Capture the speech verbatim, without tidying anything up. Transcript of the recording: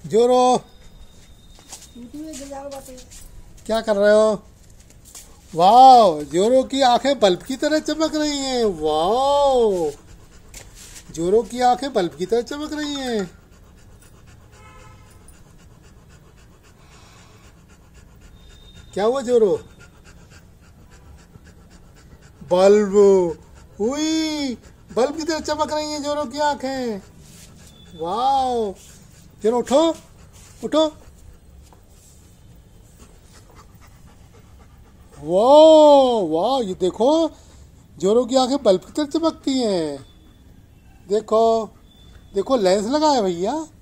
जोरो, क्या कर रहे हो? वाह, जोरो की आंखें बल्ब की तरह चमक रही हैं। वाह, जोरो की आंखें बल्ब की तरह चमक रही हैं। क्या हुआ जोरो? बल्ब, हुई, बल्ब की तरह चमक रही हैं जोरो की आंखें। वाह, जोरो उठो, उठो। वाह वाह, ये देखो, जोरो की आंखें बल्ब की तरह चमकती हैं। देखो, देखो लेंस लगा है भैया।